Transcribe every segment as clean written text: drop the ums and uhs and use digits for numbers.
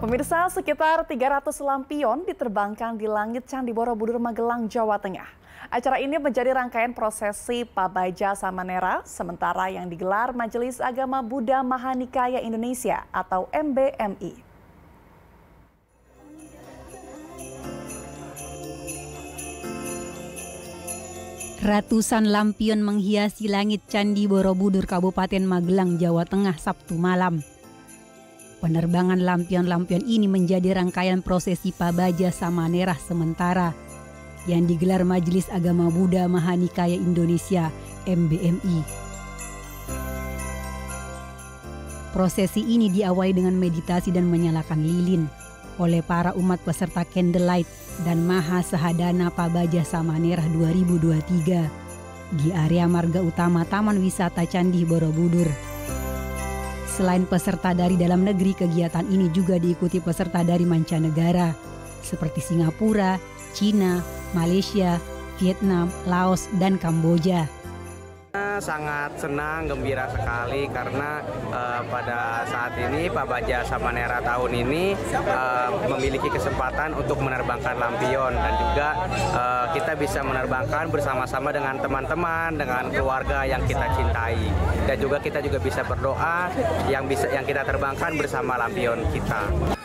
Pemirsa, sekitar 300 lampion diterbangkan di langit Candi Borobudur, Magelang, Jawa Tengah. Acara ini menjadi rangkaian prosesi Pabaja Samanera, sementara yang digelar Majelis Agama Buddha Mahanikaya Indonesia atau MBMI. Ratusan lampion menghiasi langit Candi Borobudur, Kabupaten Magelang, Jawa Tengah, Sabtu malam. Penerbangan lampion-lampion ini menjadi rangkaian prosesi Pabaja Samanera sementara yang digelar Majelis Agama Buddha Mahanikaya Indonesia (MBMI). Prosesi ini diawali dengan meditasi dan menyalakan lilin oleh para umat peserta Candlelight dan Maha Sahadana Pabaja Samanera 2023 di area marga utama Taman Wisata Candi Borobudur. Selain peserta dari dalam negeri, kegiatan ini juga diikuti peserta dari mancanegara seperti Singapura, Cina, Malaysia, Vietnam, Laos, dan Kamboja. Sangat senang, gembira sekali karena pada saat ini Pabaja Samanera tahun ini memiliki kesempatan untuk menerbangkan lampion dan juga kita bisa menerbangkan bersama-sama dengan teman-teman, dengan keluarga yang kita cintai, dan juga kita bisa berdoa yang kita terbangkan bersama lampion kita.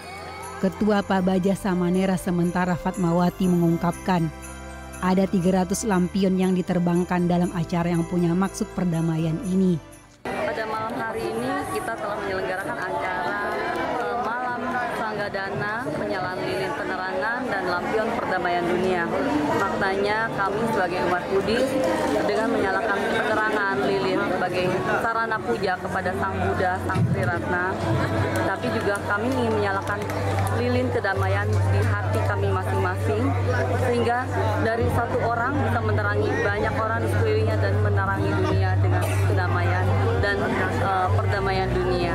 Ketua Pabaja Samanera sementara Fatmawati mengungkapkan, ada 300 lampion yang diterbangkan dalam acara yang punya maksud perdamaian ini. Pada malam hari ini kita telah menyelenggarakan acara Malam Sanggadana, penyalaan lilin penerangan dan lampion perdamaian dunia. Maknanya kami sebagai umat Buddhis dengan menyalakan penerangan lilin sebagai sarana puja kepada Sang Buddha, Sang Sri Ratna, tapi juga kami ingin menyalakan lilin kedamaian di hati kami masing-masing, sehingga dari satu orang bisa menerangi banyak orang di sekelilingnya dan menerangi dunia dengan kedamaian dan perdamaian dunia.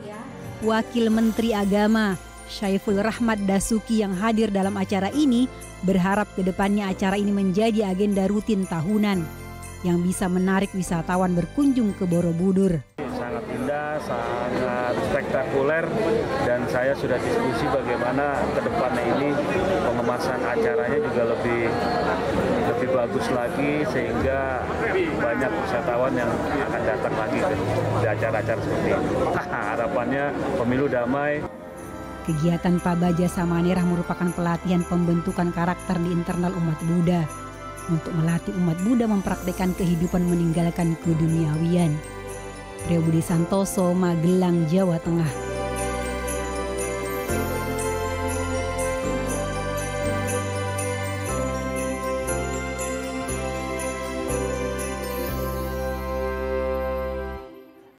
Wakil Menteri Agama Syaiful Rahmat Dasuki yang hadir dalam acara ini berharap kedepannya acara ini menjadi agenda rutin tahunan yang bisa menarik wisatawan berkunjung ke Borobudur. Sangat indah, sangat spektakuler, dan saya sudah diskusi bagaimana kedepannya ini pengemasan acaranya juga lebih bagus lagi sehingga banyak wisatawan yang akan datang lagi ke acara-acara seperti ini. Harapannya pemilu damai. Kegiatan Pabaja Samanera merupakan pelatihan pembentukan karakter di internal umat Buddha untuk melatih umat Buddha mempraktikkan kehidupan meninggalkan keduniawian. Priyo Budi Santoso, Magelang, Jawa Tengah.